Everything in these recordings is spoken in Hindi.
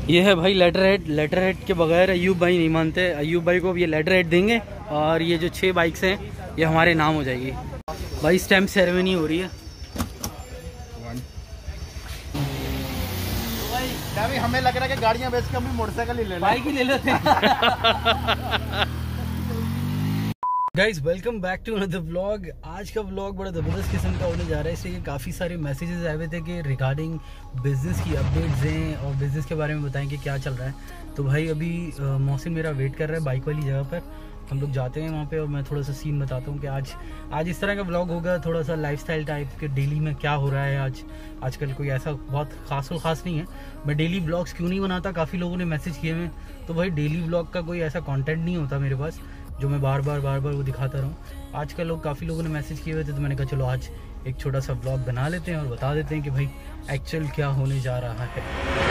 ये है भाई लेटर हेड के बगैर अयूब भाई नहीं मानते। अयूब भाई को अब ये लेटर हेड देंगे और ये जो 6 बाइक्स हैं ये हमारे नाम हो जाएगी। भाई स्टैम्प सेरेमनी हो रही है। भाई हमें लग रहा है कि गाड़ियां बेच के हम मोटरसाइकिल ही ले लें, बाइक ही ले लेते हैं। Guys welcome back to another vlog. आज का व्लॉग बड़ा ज़बरदस्त किस्म का होने जा रहा है, इसलिए काफ़ी सारे मैसेजेस आए हुए थे कि रिगार्डिंग बिज़नेस की अपडेट्स दें और बिज़नेस के बारे में बताएं कि क्या चल रहा है। तो भाई अभी मोहसिन मेरा वेट कर रहा है बाइक वाली जगह पर। हम लोग जाते हैं वहाँ पे और मैं थोड़ा सा सीन बताता हूँ कि आज इस तरह का व्लॉग होगा, थोड़ा सा लाइफस्टाइल टाइप के डेली में क्या हो रहा है। आजकल कोई ऐसा बहुत खास नहीं है। मैं डेली व्लॉग्स क्यों नहीं बनाता, काफ़ी लोगों ने मैसेज किए हुए। तो भाई डेली व्लॉग का कोई ऐसा कंटेंट नहीं होता मेरे पास जो मैं बार बार वो दिखाता रहूँ। आजकल काफ़ी लोगों ने मैसेज किए हुए थे, तो मैंने कहा चलो आज एक छोटा सा व्लॉग बना लेते हैं और बता देते हैं कि भाई एक्चुअल क्या होने जा रहा है।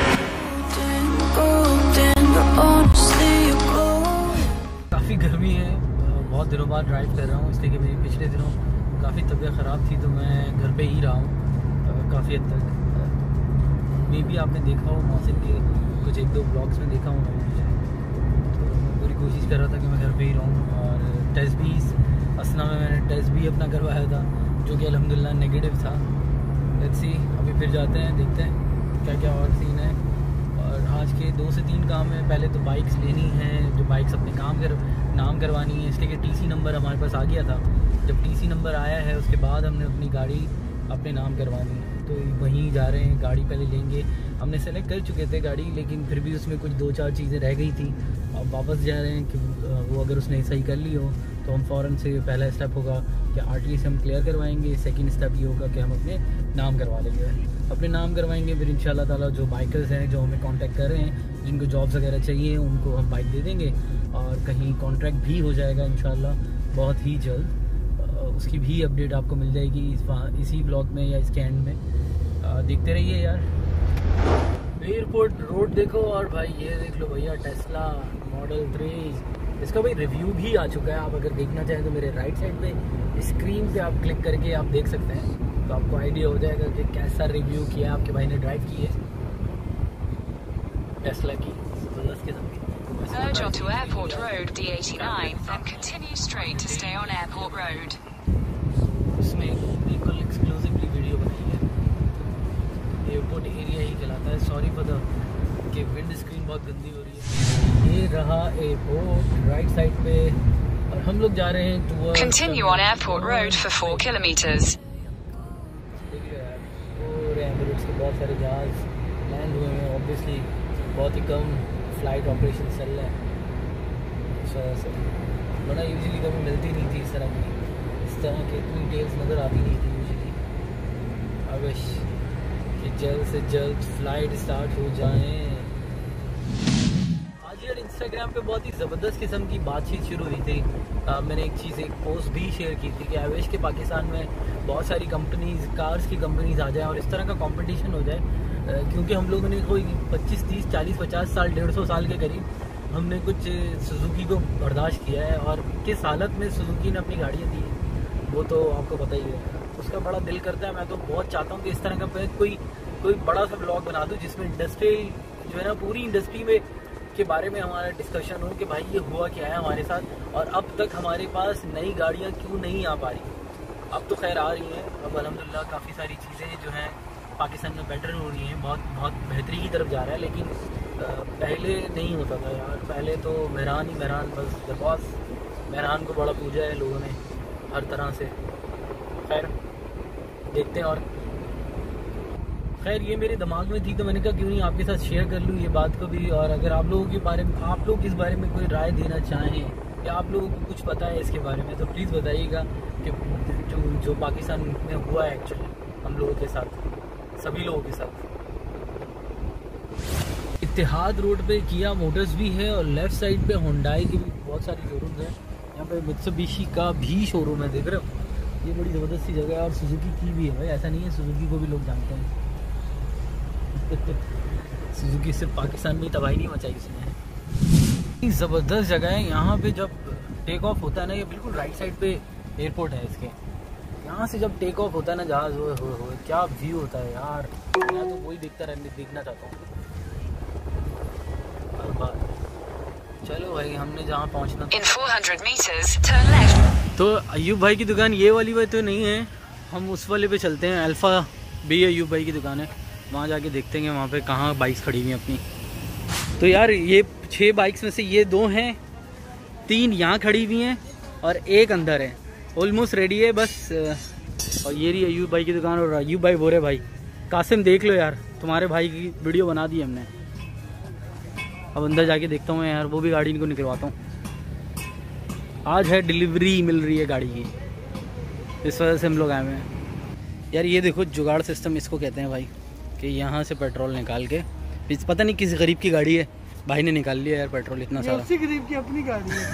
काफ़ी गर्मी है, बहुत दिनों बाद ड्राइव कर रहा हूँ, इसलिए कि मेरी पिछले दिनों काफ़ी तबीयत ख़राब थी, तो मैं घर पे ही रहा हूँ काफ़ी हद तक। मे भी आपने देखा हो मौसम के कुछ 1-2 ब्लॉग्स में देखा हूँ, तो पूरी कोशिश कर रहा था कि मैं घर पे ही रहूँ। और टेस्ट भी असना में मैंने टेस्ट भी अपना करवाया था, जो कि अल्हम्दुलिल्लाह नेगेटिव था। लेट्स सी, अभी फिर जाते हैं, देखते हैं क्या क्या और सीन है। और आज के 2 से 3 काम है। पहले तो बाइक्स लेनी है, जो बाइक्स अपने नाम करवानी है, इसलिए कि टीसी नंबर हमारे पास आ गया था। जब टीसी नंबर आया है उसके बाद हमने अपनी गाड़ी अपने नाम करवानी है, तो वहीं जा रहे हैं। गाड़ी पहले लेंगे, हमने सेलेक्ट कर चुके थे गाड़ी, लेकिन फिर भी उसमें कुछ 2-4 चीज़ें रह गई थी। अब वापस जा रहे हैं कि वो अगर उसने सही कर ली हो तो हम फ़ौरन से पहला स्टेप होगा कि आरटीओ से हम क्लियर करवाएंगे। सेकंड स्टेप ये होगा कि हम अपने नाम करवा लेंगे। अपने नाम करवाएंगे, फिर इंशाल्लाह ताला जो बाइकर्स हैं जो हमें कांटेक्ट कर रहे हैं, जिनको जॉब्स वगैरह चाहिए, उनको हम बाइक दे देंगे और कहीं कॉन्ट्रैक्ट भी हो जाएगा इंशाल्लाह बहुत ही जल्द। उसकी भी अपडेट आपको मिल जाएगी इसी ब्लॉग में या इसके एंड में। देखते रहिए यार। एयरपोर्ट रोड देखो, और भाई ये देख लो भैया टेस्ला मॉडल 3, इसका भाई रिव्यू भी आ चुका है। आप अगर देखना चाहें तो मेरे राइट साइड पे स्क्रीन पे आप क्लिक करके आप देख सकते हैं, तो आपको आइडिया हो जाएगा कि कैसा रिव्यू किया आपके भाई ने ड्राइव की है टेस्ला की। Merge onto Airport Road D89, then continue straight to stay on Airport Road. इसमें बिल्कुल एक्सक्लूसिवली वीडियो बनाई है। एयरपोर्ट एरिया ही कहलाता है। सॉरी फॉर द कि विंड स्क्रीन बहुत गंदी हो रही है। ये रहा एयरपोर्ट राइट साइड पे, और हम लोग जा रहे हैं towards Continue on Airport Road for 4 kilometers. देखिए यार, पूरे एमिरेट्स के बहुत सारे जहाज लैंड हुए हैं। ऑब्वियसली बहुत ही कम फ्लाइट ऑपरेशन चल रहा है इस वजह से, वरना यूजुअली कभी मिलती नहीं थी इस तरह की इतनी डिटेल्स नज़र आती नहीं थी यूजुअली। आई विश कि जल्द से जल्द फ्लाइट स्टार्ट हो जाए। आज यार इंस्टाग्राम पे बहुत ही ज़बरदस्त किस्म की बातचीत शुरू हुई थी। मैंने एक पोस्ट भी शेयर की थी कि आई विश के पाकिस्तान में बहुत सारी कंपनीज, कार्स की कंपनीज आ जाए और इस तरह का कंपटीशन हो जाए। क्योंकि हम लोगों ने कोई 25, 30, 40, 50 साल, 150 साल के करीब हमने कुछ सुजुकी को बर्दाश्त किया है, और किस हालत में सुजुकी ने अपनी गाड़ियाँ दी वो तो आपको पता ही है। उसका बड़ा दिल करता है, मैं तो बहुत चाहता हूँ कि इस तरह का कोई बड़ा सा ब्लॉग बना दूँ जिसमें इंडस्ट्री जो है ना, पूरी इंडस्ट्री में के बारे में हमारा डिस्कशन हो कि भाई ये हुआ क्या है हमारे साथ, और अब तक हमारे पास नई गाड़ियाँ क्यों नहीं आ पा रही। अब तो खैर आ रही हैं, अब अल्हम्दुलिल्लाह काफ़ी सारी चीज़ें जो हैं पाकिस्तान में बेटर हो रही हैं, बहुत बेहतरी की तरफ जा रहा है। लेकिन पहले नहीं होता था यार, पहले तो मेहरान ही मेहरान, बस द बॉस। मेहरान को बड़ा पूजा है लोगों ने हर तरह से। खैर देखते हैं। और खैर ये मेरे दिमाग में थी तो मैंने कहा क्यों नहीं आपके साथ शेयर कर लूँ ये बात को भी। और अगर आप लोगों के बारे में, आप लोग इस बारे में कोई राय देना चाहें या आप लोगों को कुछ पता है इसके बारे में, तो प्लीज़ बताइएगा कि जो पाकिस्तान में हुआ है एक्चुअली हम लोगों के साथ, सभी लोगों के साथ। इत्तेहाद रोड पे किया मोटर्स भी है और लेफ्ट साइड पे होंडाई की भी बहुत सारी शोरूम्स हैं। यहाँ पे मित्सुबिशी का भी शोरूम है, देख रहे हो। ये बड़ी ज़बरदस्त सी जगह है, और सुजुकी की भी है भाई, ऐसा नहीं है, सुजुकी को भी लोग जानते हैं। सुजुकी सिर्फ पाकिस्तान में ही तबाही नहीं मचाई इसने। ज़बरदस्त जगह है। यहाँ पे जब टेक ऑफ होता है ना, ये बिल्कुल राइट साइड पे एयरपोर्ट है इसके। यहाँ से जब टेक ऑफ होता है ना जहाज़, हो क्या व्यू होता है यार। मैं तो वही देखना चाहता हूँ। भाई, हमने जहाँ पहुँचना था। In 400 meters, turn left. तो अयूब भाई की दुकान ये वाली भाई तो नहीं है, हम उस वाले पे चलते हैं। अल्फ़ा भी अयूब भाई की दुकान है, वहाँ जाके देखते हैं वहाँ पे कहाँ बाइक्स खड़ी हुई हैं अपनी। तो यार ये 6 बाइक्स में से ये 2 हैं, 3 यहाँ खड़ी हुई हैं और 1 अंदर है, ऑलमोस्ट रेडी है बस। और ये रही अयूब भाई की दुकान। और अयूब भाई बोरे भाई, कासिम देख लो यार, तुम्हारे भाई की वीडियो बना दी हमने। अब अंदर जाके देखता हूँ यार, वो भी गाड़ी इनको निकलवाता हूँ। आज है डिलीवरी मिल रही है गाड़ी की, इस वजह से हम लोग आए हुए हैं। यार ये देखो जुगाड़ सिस्टम इसको कहते हैं भाई, कि यहाँ से पेट्रोल निकाल के, पता नहीं किस गरीब की गाड़ी है, भाई ने निकाल लिया यार पेट्रोल इतना सारा। उसी गरीब की अपनी गाड़ी है।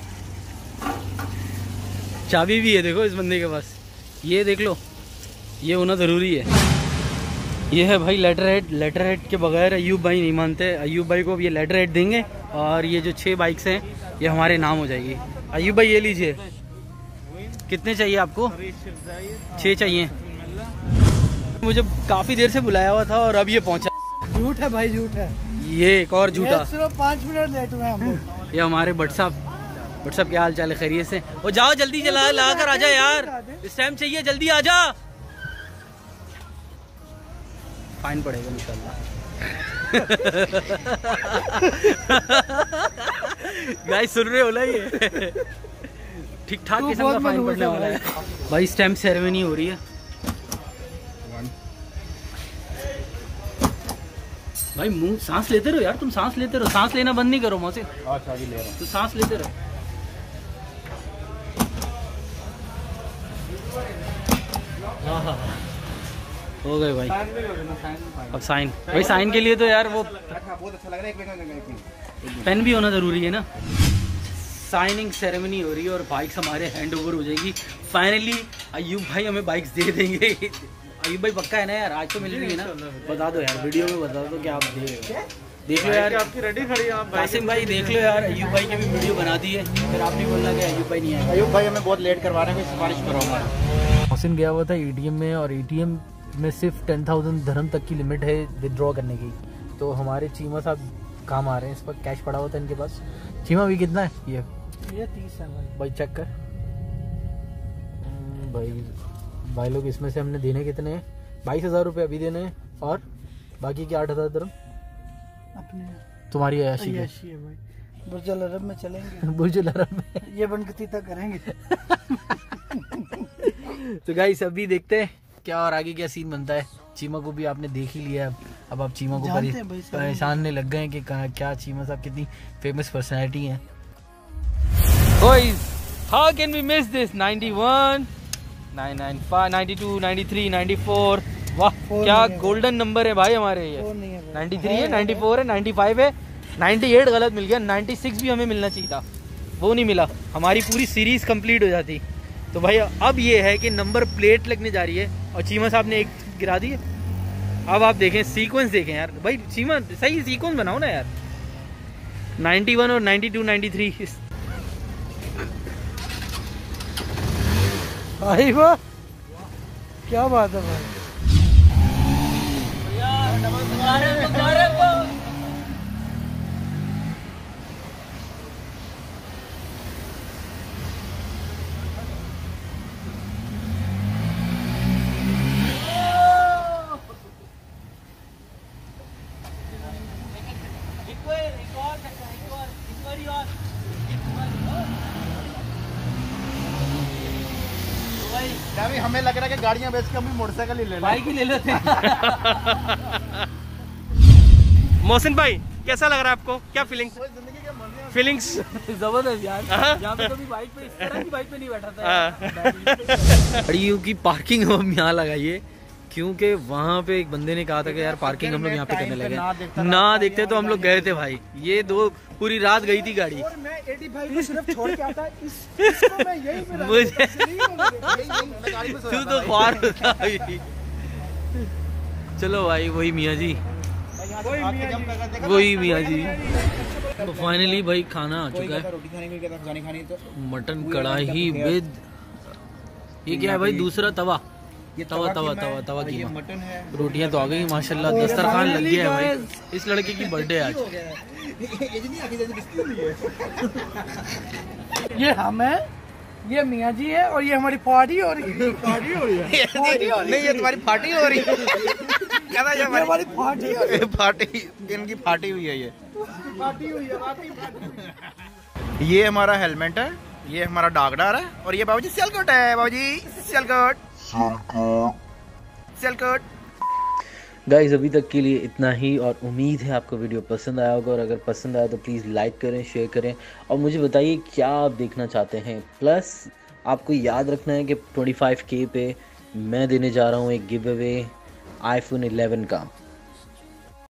चाबी भी है देखो इस बंदे के पास, ये देख लो, ये होना ज़रूरी है। ये है भाई लेटर हेड। लेटर हेड के बगैर अयूब भाई नहीं मानते। अयूब भाई को अब ये लेटर हेड देंगे और ये जो 6 बाइक्स हैं ये हमारे नाम हो जाएगी। अयूब भाई ये लीजिए, कितने चाहिए आपको? 6 चाहिए। मुझे काफ़ी देर से बुलाया हुआ था और अब ये पहुंचा। झूठ है भाई, झूठ है ये एक और झूठा। सिर्फ 5 मिनट लेट हुए हम लोग। ये हमारे भट्ट साहब क्या हाल चाल है? खैरियत से? वो जाओ जल्दी चला ला कर आजा यार, इस टाइम चाहिए, जल्दी आजा। फाइन पड़ेगा इंशाल्लाह। गाइस सुन रहे हो ना, ये ठीक ठाक किस्म का फाइन पड़ने वाला है भाई। स्टैम्प सेरेमनी हो रही है भाई। मुंह सांस लेते रहो यार, तुम सांस लेते रहो, सांस लेना बंद नहीं करो मौसी। अच्छा अभी ले रहा हूं, तो सांस लेते रहो। हाँ हो गए भाई। अब साइन भाई, साइन के लिए तो यार वो बहुत अच्छा लग रहा है। पेन भी होना ज़रूरी है ना। साइनिंग सेरेमनी हो रही है और बाइक्स हमारे हैंड ओवर हो जाएगी फाइनली। अयूब भाई हमें बाइक्स दे देंगे। अयूब भाई पक्का है ना यार, आज तो मिल रही है ना? बता दो यार, वीडियो में बता दो क्या आप देख लो यार, आपकी रेडी खड़ी है। कासिम भाई देख लो यार, अयूब भाई की भी वीडियो बना दी है, फिर आपने बोलना कि अयूब भाई नहीं आए। अयूब भाई हमें बहुत लेट करवा रहे हैं, सिफारिश करूँगा। मोहसिन गया हुआ था एटीएम में, और एटीएम में सिर्फ 10,000 dirham तक की लिमिट है विदड्रॉ करने की। तो हमारे चीमा साहब काम आ रहे हैं, इस पर कैश पड़ा हुआ था इनके पास। चीमा भी कितना है? ये 30 है भाई, चेक कर भाई लोग। इसमें से हमने देने कितने हैं? 22,000 रुपये अभी देने हैं, और बाकी के 8,000 dirham अपने तुम्हारी अयाशी है भाई। बुर्ज अल अरब में चलेंगे। बुर्ज अल अरब में ये बनकती तक करेंगे। तो गाइस अभी देखते हैं क्या और आगे क्या सीन बनता है। चीमा को भी आपने देख ही लिया। अब आप चीमा को परेशान लग गए कि क्या चीमा साहब कितनी फेमस पर्सनैलिटी हैं। Boys, how can we miss this? 91, 995, 92, 93, 94. वाह क्या गोल्डन नंबर है भाई हमारे। ये 93 है, 94 है, 95 है, 98 गलत मिल गया, 96 भी हमें मिलना चाहिए था, वो नहीं मिला। हमारी पूरी सीरीज कंप्लीट हो जाती। तो भाई अब ये है कि नंबर प्लेट लगने जा रही है और चीमा साहब ने एक गिरा दी है। अब आप देखें, सीक्वेंस देखें यार भाई। चीमा सही सीक्वेंस बनाओ ना यार। 91 और 92, 93। भाई वाह, क्या बात है भाई। हमें लग रहा है कि गाड़ियां बेच के हम भी मोटरसाइकिल ही ले लें। बाइक ही ले लेते हैं। मोहसिन भाई कैसा लग रहा है आपको? क्या फीलिंग्स? जबरदस्त यार। यहाँ पे कभी बाइक पे इस तरह की बाइक पे नहीं बैठा था। गाड़ियों की पार्किंग हम यहाँ लगाइए, क्योंकि वहाँ पे एक बंदे ने कहा था कि यार पार्किंग हम लोग यहाँ पे करने लगे। ना देखते तो हम लोग गए थे भाई। ये पूरी रात गई थी गाड़ी। और मैं 85 को सिर्फ छोड़ के आता, इसको मैं यही पे मुझे तू तो ख्वार होता भाई। चलो भाई, वही मियाँ जी, वही मियाँ जी। तो फाइनली भाई खाना आ चुका है। मटन कढ़ाई विद, ये क्या है भाई? दूसरा तवा। ये तवा कीमा है, तवा और ये कीमा। मटन है। रोटियां तो आ गई माशाल्लाह, दस्तरखान लग गया है भाई। इस लड़के की बर्थडे आज। ये हम है, ये मियाँ जी है, और ये हमारी पार्टी हो रही है। पार्टी हो रही है। नहीं, ये तुम्हारी पार्टी हो रही है। कहता ये हमारी पार्टी हो रही है। पार्टी, इनकी पार्टी हुई है। ये पार्टी हुई है, वाकई पार्टी हुई है। ये हमारा हेलमेट है, ये हमारा डागडार है, और ये बाबूजी सियालकोट है। बाबूजी सियालकोट, सियालकोट। गाइस अभी तक के लिए इतना ही, और उम्मीद है आपको वीडियो पसंद आया होगा, और अगर पसंद आया तो प्लीज़ लाइक करें, शेयर करें, और मुझे बताइए क्या आप देखना चाहते हैं। प्लस आपको याद रखना है कि 25K पे मैं देने जा रहा हूँ एक गिव अवे iPhone 11 का।